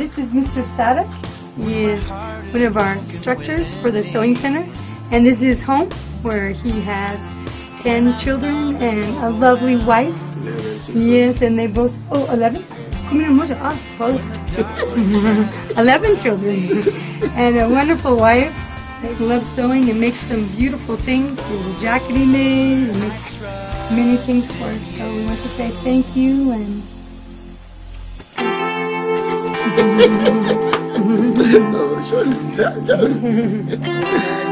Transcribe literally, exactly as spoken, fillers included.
this is Mister Sadak. He is one of our instructors for the sewing center, and this is his home where he has ten children and a lovely wife. Yes, and they both, oh, eleven? Ah, eleven children and a wonderful wife. He loves sewing and makes some beautiful things. There's a jacket he made and makes many things for us. So we want to say thank you and Oh,